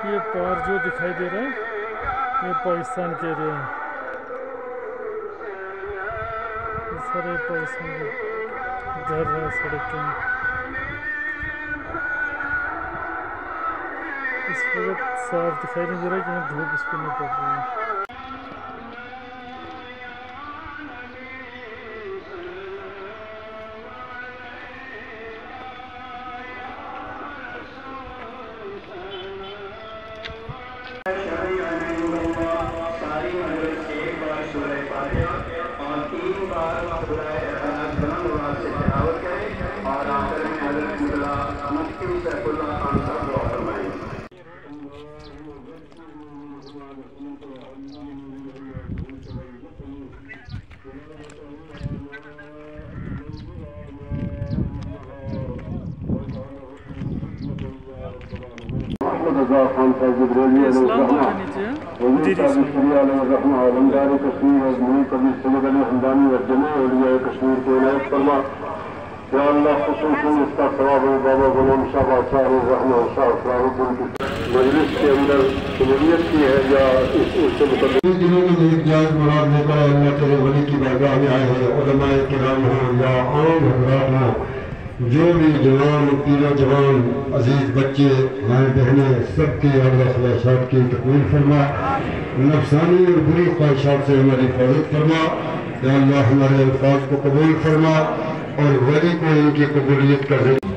یہ پار جو دکھائی دے رہا ہے یہ پاکستان کے ایریا ہے. یہ سارے پاکستان کے گھر ہے سڑک کے. اس وقت صاف دکھائی نہیں دے رہا کیونکہ دھوپ اس پہ نہیں پڑ رہی ہے. مجلس کے اندر شمولیت کی ہے یا اس سے متعلق دنوں میں ایک جائز مراد لے کر اللہ تعالی ولی کی بارگاہ میں آئے ہیں. علماء کرام ہوں یا عام حضرات ہوں، جو بھی جوان پیرا جوان عزیز بچے مائیں بہنیں، سب کی اعلیٰ خواہشات کی تکمیل فرما. نفسانی اور بری خواہشات سے ہماری حفاظت فرما. یا اللہ ہمارے الفاظ کو قبول فرما اور ولی کو ان کی قبولیت کا ذریعہ